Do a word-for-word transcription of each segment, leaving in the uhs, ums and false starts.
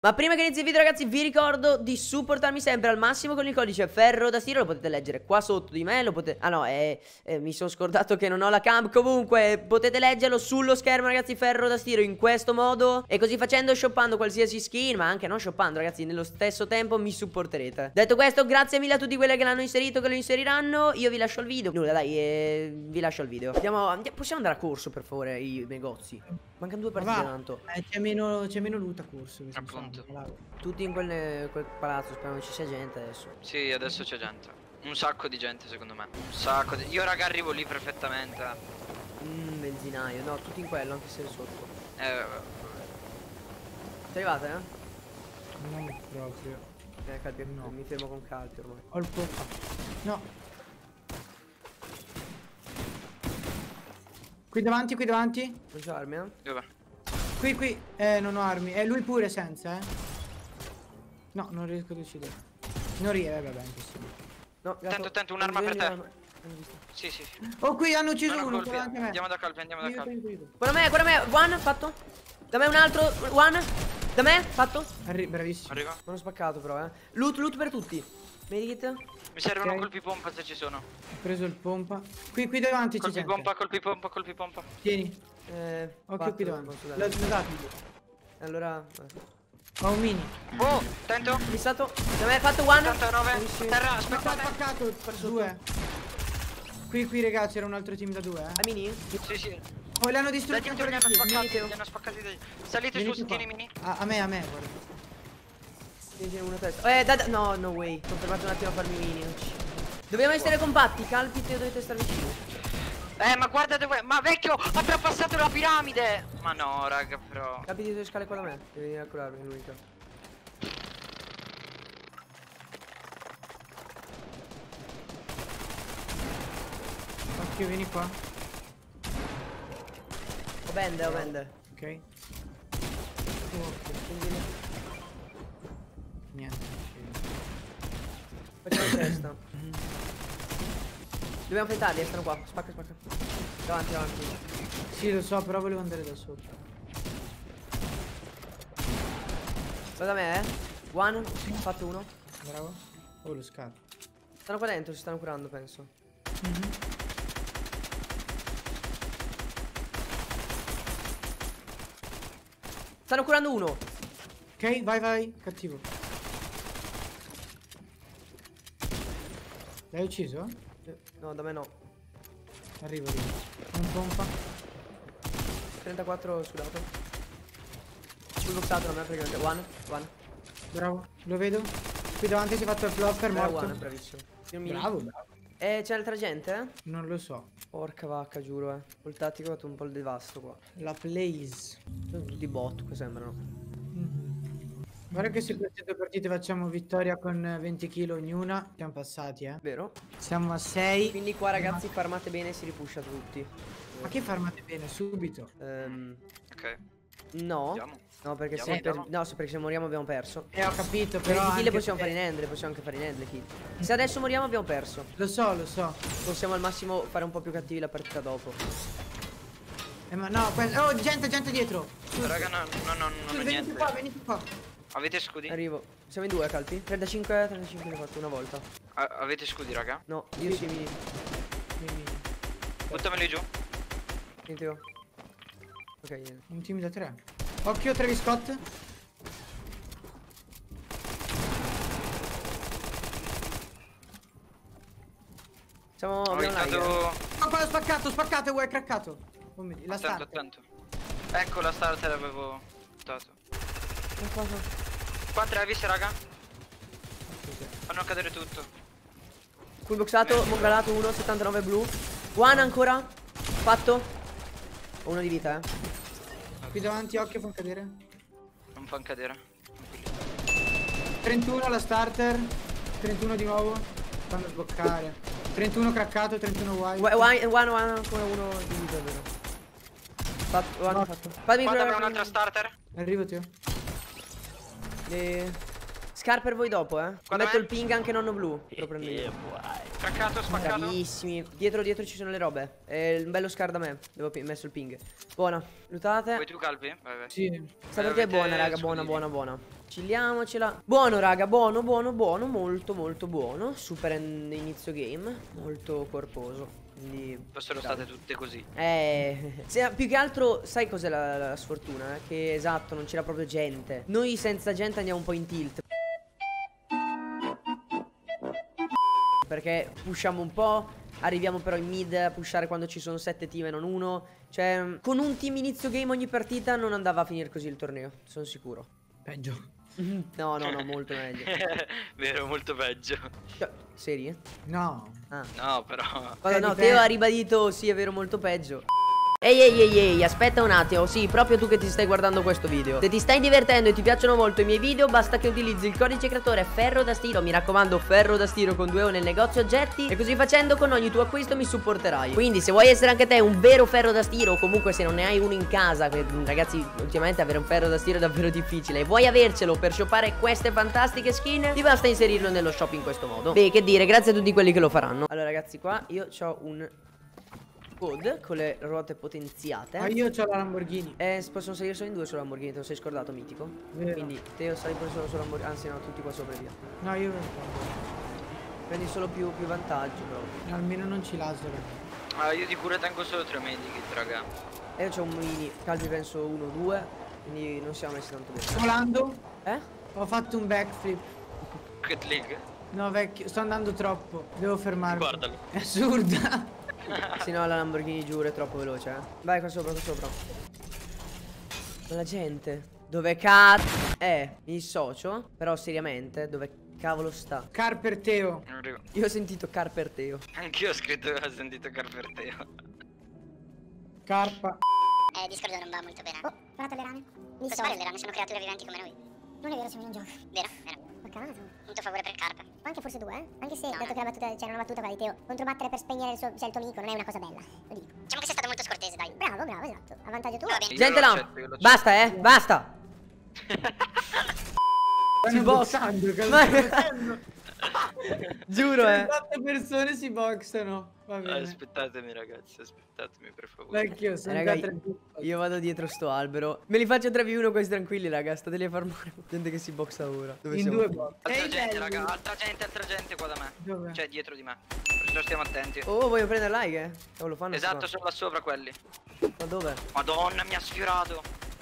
Ma prima che inizi il video, ragazzi, vi ricordo di supportarmi sempre al massimo con il codice Ferro da Stiro. Lo potete leggere qua sotto di me. Lo potete... Ah no, eh, eh, mi sono scordato che non ho la cam. Comunque potete leggerlo sullo schermo, ragazzi, Ferro da Stiro, in questo modo. E così facendo, shoppando qualsiasi skin, ma anche non shoppando, ragazzi, nello stesso tempo mi supporterete. Detto questo, grazie mille a tutti quelli che l'hanno inserito, che lo inseriranno. Io vi lascio il video. Nulla, dai, eh, vi lascio il video. Andiamo, andiamo, possiamo andare a corso, per favore, i negozi. Mancano due partite tanto. Eh, c'è meno, c'è meno loot a corso. Appunto. Tutti in quel, quel palazzo, speriamo che ci sia gente adesso. Sì, adesso c'è gente. Un sacco di gente secondo me. Un sacco di... Io raga arrivo lì perfettamente. Mmm, benzinaio. No, tutti in quello, anche se sotto. Eh... Sei arrivata, eh? Non proprio. Eh, Calpio, no. Mi fermo con Calpio ormai. Ho il pompa. No. Qui davanti, qui davanti. Non c'ho armi, eh? Dove? Qui, qui. Eh, non ho armi. E eh, lui pure senza, eh. No, non riesco ad uccidere. Non riesco, eh, vabbè, è impossibile. No, attento, attento, un'arma per te. Sì, sì, sì. Oh, qui hanno ucciso no, uno. Colpi, andiamo da Calpio, andiamo da Calpio. Guarda me, guarda me. One, fatto. Da me un altro. One. Da me, fatto. Arri bravissimo. Arriva. Non ho spaccato però, eh. Loot, loot per tutti. Medikit. Mi servono Okay. colpi pompa se ci sono. Ho preso il pompa. Qui, qui davanti c'è Colpi gente. pompa, colpi pompa, colpi pompa. Tieni. Eh, Occhio qui davanti. L'ho L'ho dato. Allora. Ho un mini. Oh, attento. Fissato. Da me, fatto one. ottantanove. Bravissimo. Terra, Spaccato, aspetta. spaccato. Due. Qui, qui, ragazzi, c'era un altro team da due, eh. A mini? Sì, sì. Oh, li hanno Dai, distrutti dietro ancora li di hanno più. spaccati, Venite. li hanno spaccati dai. Salite Venite su, qua. tieni mini. A, a me, a me, guarda. Tieni una testa. Eh, da, da, no, no way. Sono fermato un attimo a farmi i mini. Non ci... Dobbiamo essere compatti, Calpit, dovete stare vicini. Eh, ma guarda dove... Ma vecchio, abbiamo passato la piramide. Ma no, raga, però. Calpit, due scale qua da me. Devi venire a curarmi, è l'unica. Occhio, vieni qua. Ho bende, ho bende. Ok. Quindi Niente. facciamo la testa. Dobbiamo frentarli, stanno qua. Spacca, spacca. Davanti, davanti. Sì, lo so, però volevo andare da sopra. Sta da me, eh. One. Ho fatto uno. Bravo. Oh, lo scatto. Stanno qua dentro, si stanno curando, penso. Mm-hmm. Stanno curando uno. Ok, vai, vai. Cattivo. L'hai ucciso? Eh, No, da me no. Arrivo, arrivo. Un pompa. trentaquattro sudato. Sul boxato da me perché one. One. Bravo. Lo vedo. Qui davanti si è fatto il flopper, Bravo, morto. one, bravissimo. Io mi- Bravo, bravo. Eh, c'è altra gente, eh? Non lo so. Porca vacca, giuro, eh. Col tattico ho fatto un po' il devasto qua. La plays. Sono tutti bot, qua sembrano. Mm-hmm. Guarda che se queste due partite facciamo vittoria con venti kill ognuna, siamo passati, eh. Vero? Siamo a sei. Quindi qua, ragazzi, farmate bene e si ripuscia tutti. Ma che farmate bene, subito. Ehm, Ok, no. andiamo. No, perché Andiamo, se, per... andiamo. no, se perché se moriamo abbiamo perso. Eh, ho capito, Per però le kill le anche possiamo se- fare in end, le possiamo anche fare in end le kill. Se adesso moriamo abbiamo perso. Lo so, lo so. Possiamo al massimo fare un po' più cattivi la partita dopo. Eh, ma no, que- oh, gente, gente dietro. Raga, no, no, no, non ho venite niente. qua, venite qua. Avete scudi? Arrivo. Siamo in due, Calpi. trentacinque, trentacinque ne ho fatto una volta. A- avete scudi, raga? No, io sì, mi... Buttameli giù. Niente io. Ok, niente. Un team da tre. Occhio, Travis Scott. Siamo... Ho abbiamo la aiutato... Oh, quello spaccato, spaccato, vuoi craccato. Oh, mio Dio, la Attento, starter. attento. Ecco la starter avevo buttato. Cosa? Qua Travis, raga. Fanno cadere tutto. Full boxato, mongalato uno, settantanove blu. One ancora. Fatto. Ho uno di vita, eh. Qui davanti, occhio, fa cadere. Non fanno cadere. trentuno la starter. trentuno di nuovo. Fanno sboccare. trentuno craccato, trentuno white. One, one, one, one, ancora uno di vita, vero? Fatto, one, No. fatto. Fatemi Qua avrà provare- un'altra starter. Arrivo, Teo. Le... Scar per voi dopo, eh. Qua Metto da me? il ping anche nonno blu. Lo prendo io. Craccato, spaccato. Bravissimi. Dietro, dietro ci sono le robe. E un bello scar da me. Devo pi- messo il ping. Buona. Lutate. Vuoi tu calpi? Vai, vai. Sì. Sta perché è avete buona, raga. scudini? Buona, buona, buona. Chilliamocela. Buono raga, buono, buono, buono. Molto, molto buono. Super in- inizio game. Molto corposo. Quindi Fossero state tutte così. Eh, se- più che altro, sai cos'è la, la sfortuna? Che esatto, non c'era proprio gente. Noi senza gente andiamo un po' in tilt. Perché pushiamo un po', arriviamo però in mid a pushare quando ci sono sette team e non uno. Cioè, con un team inizio game ogni partita non andava a finire così il torneo, sono sicuro. Peggio. No, no, no, molto meglio. Vero, molto peggio. Cioè, serie? No. Ah. No, però. Guarda, no, dipende. Teo ha ribadito sì, è vero, molto peggio. Ehi ehi ehi ehi, aspetta un attimo, sì, proprio tu che ti stai guardando questo video. Se ti stai divertendo e ti piacciono molto i miei video, basta che utilizzi il codice creatore Ferro da Stiro. Mi raccomando, Ferro da Stiro con due O nel negozio oggetti. E così facendo con ogni tuo acquisto mi supporterai. Quindi se vuoi essere anche te un vero ferro da stiro, o comunque se non ne hai uno in casa, che ragazzi ultimamente avere un ferro da stiro è davvero difficile, e vuoi avercelo per shoppare queste fantastiche skin, ti basta inserirlo nello shop in questo modo. Beh, che dire, grazie a tutti quelli che lo faranno. Allora ragazzi, qua io ho un code con le ruote potenziate. Ma io ho la Lamborghini. Eh, possono salire solo in due sulla Lamborghini, te lo sei scordato, mitico. Vero. Quindi Teo sali pure solo sulla Lamborghini. Anzi no, tutti qua sopra e via. No, io Prendi solo più, più vantaggio però. almeno non ci laser. Ah, io di cura tengo solo tre medikit, raga. E io c'ho un mini, Calvi penso uno due. Quindi non siamo messi tanto bene. Volando, Eh? ho fatto un backflip. Rocket League. No, vecchio, sto andando troppo. Devo fermarmi. Guardalo. È assurda. Sì no, la Lamborghini giuro è troppo veloce, eh. Vai qua sopra, qua sopra. Ma la gente dove cazzo è? Mi dissocio. Però seriamente, dove cavolo sta? Car per Teo. Non arrivo. Io ho sentito Carper Teo. Anch'io ho scritto che ho sentito Carperteo. Carpa. Eh, Discord non va molto bene. Oh, guardate le rane. Mi Cosa fare le rane? Sono creature viventi come noi. Non è vero, siamo in un gioco. Vero, vero. A caso. Punto a favore per Carpe. O anche forse due, eh? Anche se, No, dato no. che la battuta, c'era una battuta quella di Teo, controbattere per spegnere il, suo, cioè, il tuo amico non è una cosa bella. Lo dico. Diciamo che sei stato molto scortese, dai. Bravo, bravo, esatto. A vantaggio tuo. Va bene. Io Gente lo là. accetto, io lo accetto. Basta, eh. Basta. Si box- boxando. Ma- Giuro, eh. Quattro persone si boxano. Va bene. Aspettatemi, ragazzi, aspettatemi per favore. Vecchio, sono Eh, raga, già tre. io vado dietro sto albero. Me li faccio tre vu uno questi tranquilli, raga. Stateli a far male. Gente che si boxa ora. Dove In siamo? due box. Altra Ehi, gente, belli. raga, altra gente, altra gente qua da me. Dove? Cioè, dietro di me. Perciò stiamo attenti. Oh, voglio prendere like, eh. Oh, lo fanno. Esatto, qua. sono là sopra quelli. Ma dove? Madonna, mi ha sfiorato.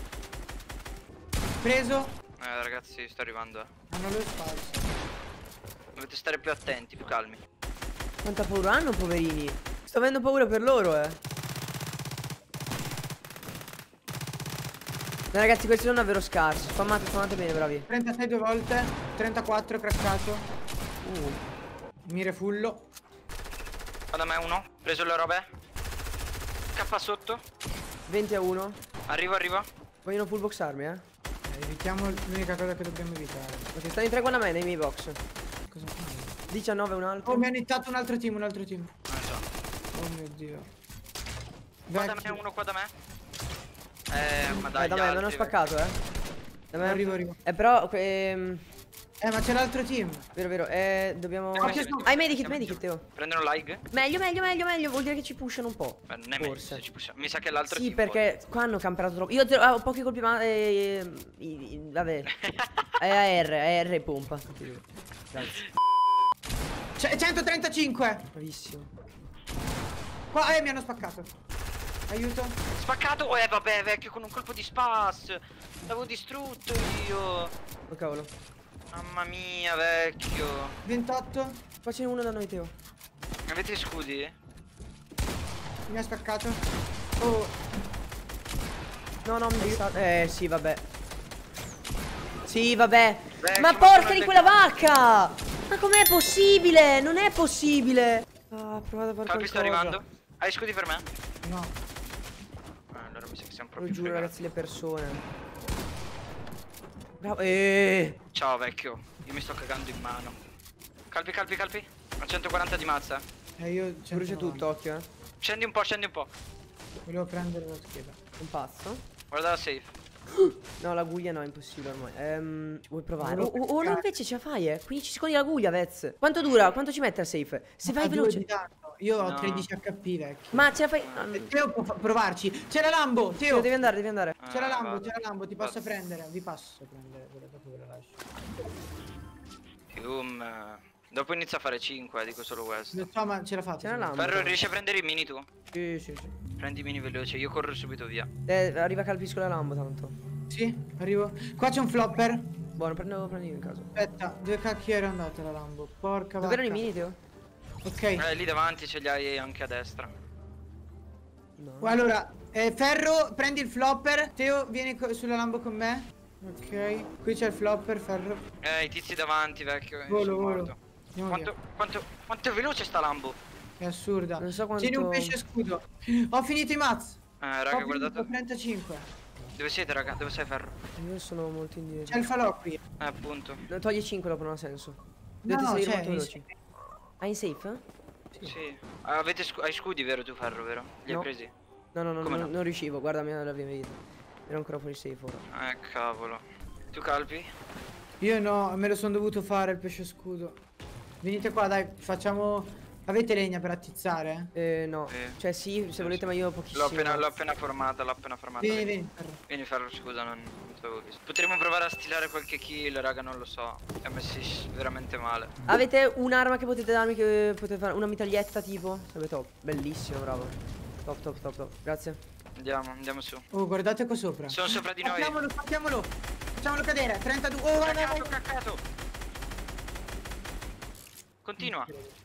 Preso. Eh, ragazzi, sto arrivando, eh. Hanno lo spazio. Dovete stare più attenti, più calmi. Quanta paura hanno, poverini. Sto avendo paura per loro, eh. No, ragazzi, questi sono davvero scarsi. Spammate, spammate bene, bravi. trentasei due volte. trentaquattro craccato. Uh. Mire fullo. Guarda me uno. Preso le robe. K sotto. venti a uno. Arrivo, arrivo. Vogliono full boxarmi, eh. Eh, evitiamo l'unica cosa che dobbiamo evitare. Ok, stanno in tre con la me nei miei box. Cosa fai? diciannove un altro. Oh, mi hanno hittato un altro team, un altro team. Non so. Oh mio dio. Qua da me, Vecchio. uno qua da me. Eh, ma dai, Dai, da gli me, non ho altri, spaccato, eh. Da me. Arrivo, arrivo. Eh, però, ehm, Eh, ma c'è l'altro team. vero, vero, eh, dobbiamo... Eh, Occhio su- Hai medikit, medikit, Teo. Prendono like? Meglio, meglio, meglio, meglio. Vuol dire che ci pushano un po'. Beh, non è meglio Forse. se ci possiamo. Mi sa che l'altro Sì, team perché qua hanno camperato troppo. Io te- ah, ho pochi colpi, ma... Eh, i- i- vabbè. È A R, A R pompa. Grazie. C'è centotrentacinque. Bravissimo. Qua, eh, mi hanno spaccato. Aiuto. vuole. Spaccato? Eh, vabbè, vecchio, con un colpo di spas. L'avevo distrutto io. Oh, cavolo. Mamma mia, vecchio. ventotto. Qua c'è uno da noi, Teo. Avete scudi? Mi ha spaccato. Oh, No, no, mi sta... Eh, sì, vabbè. Sì, vabbè. Vecchio, Ma ma porca sono di le- quella vacca! Ma com'è possibile? Non è possibile. Ah, provate a fare Calpi sta qualcosa. arrivando. Hai scudi per me? no. Ah, allora mi sa che siamo Lo proprio giuro, fregati. ragazzi, le persone. Bravo. Eh. Ciao, vecchio. Io mi sto cagando in mano. Calpi, calpi, calpi. A centoquaranta di mazza. Eh, io Brucia centonovanta. tutto, occhio, eh. Scendi un po', scendi un po'. Volevo prendere la scheda. Un passo. Guarda la safe. No, la guglia no, è impossibile ormai. Ehm, vuoi provare? Volevo Oh, oh, oh, no, pescare. invece ce la fai, eh. quindici secondi la guglia, Vez. Quanto dura? Quanto ci mette al safe? Se vai Ha due veloce. di danno. Io ho No. tredici H P, vecchio. Ma ce la fai. Ah, Eh, Teo può fa- provarci. C'è la Lambo, Teo, Teo. devi andare, devi andare. C'è la Ah, Lambo, vado. c'è la Lambo, ti posso Vado. prendere. Vi passo a prendere quella da quella là. flash. Fium. Dopo inizia a fare cinque, dico solo questo. Lo so, ma ce l'ha fatta. C'è una secondo lampada. Ferro, riesci a prendere i mini tu? Sì, sì, sì. Prendi i mini veloce, io corro subito via. Eh, arriva calpisco la Lambo tanto. me. Sì, arrivo. Qua c'è un flopper. Buono, prendo, prendi io in caso. Aspetta, dove cacchio era andata la Lambo? Porca Dove erano i vacca. mini, Teo? Ok. Eh, lì davanti ce li hai anche a destra. No. Allora, eh, Ferro, prendi il flopper. Teo, vieni co- sulla Lambo con me. Ok. Qui c'è il flopper, Ferro. Eh, i tizi davanti, vecchio. io Volo, sono volo. morto. Andiamo Quanto, via. quanto, quanto è veloce sta Lambo? È assurda. Non so quanto- Tieni un pesce scudo. Ho finito i mazz. Eh, raga, Ho guardate. finito trentacinque. Dove siete, raga? Dove sei, Ferro? Io sono molto indietro. C'è il falò qui. Eh, appunto. No, togli cinque dopo, non ha senso. No, Dovete no, salire c'è. molto veloci. Ah, in safe? Eh? Sì. Ah, avete scu- hai scudi, vero tu, Ferro, vero? Li No. hai presi? No, no, no, Come no, no? non riuscivo, guarda la mia vita. Ero ancora fuori safe ora. Eh, cavolo. Tu calpi? Io no, me lo sono dovuto fare il pesce scudo. Venite qua, dai, facciamo. Avete legna per attizzare? Eh, no. Eh. Cioè, sì, se volete, ma io ho pochissimo. L'ho appena, l'ho appena formata, l'ho appena formata. Vieni, Vieni, vieni. Ferro. Vieni, Ferro, scusa, non, non ti avevo visto. Potremmo provare a stilare qualche kill, raga, non lo so. Li ha messi s- veramente male. Avete un'arma che potete darmi che potete fare? Una mitraglietta tipo? Sarebbe top. Bellissimo, bravo. Top, top, top, top. Grazie. Andiamo, andiamo su. Oh, guardate qua sopra. Sono sopra di noi. Facciamolo, facciamolo. Facciamolo cadere. trentadue. Oh, vai, vai, Caccato, vai. caccato. Continua.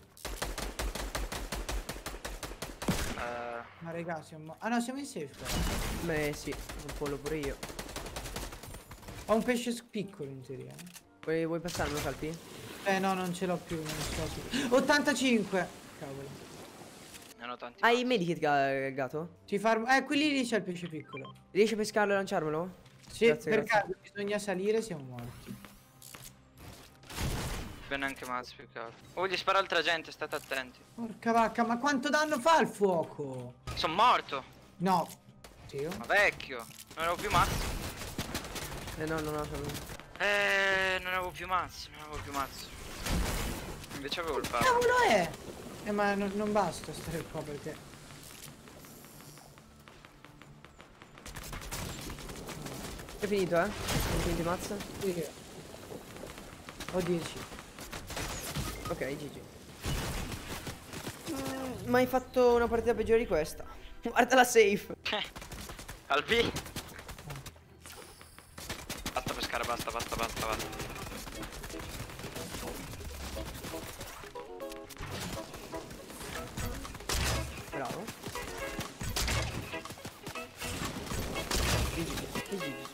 Eh, Ma raga, siamo. Ah no, siamo in safe qua. Beh, sì, un pollo pure io. Ho un pesce s- piccolo in teoria. eh. Vuoi, vuoi passarmelo, Calpi? Eh no, non ce l'ho più, non so. se- ottantacinque. Cavolo. ne hanno tanti. Hai i medikit, ga- gatto? Ti farmo. Eh, qui lì c'è il pesce piccolo. Riesci a pescarlo e lanciarmelo? Sì, Grazie, per grazie. caso bisogna salire, siamo morti. Bene anche Maz più che altro. Oh, gli spara altra gente, state attenti. Porca vacca, ma quanto danno fa il fuoco? Sono morto. No. Teo? Ma vecchio. Non avevo più Maz. Eh no, no, no. sono- Eh, non avevo più Maz. Non avevo più Maz. Invece avevo il palo. Cavolo è? Eh ma non, non basta stare qua perché. È finito, eh? Hai finito i mazza? Sì. Ho dieci. Ok, G G. Mm, ma hai fatto una partita peggiore di questa. Guarda la safe. Al B. Basta pescare, basta, basta, basta, basta. Bravo. G G. G G.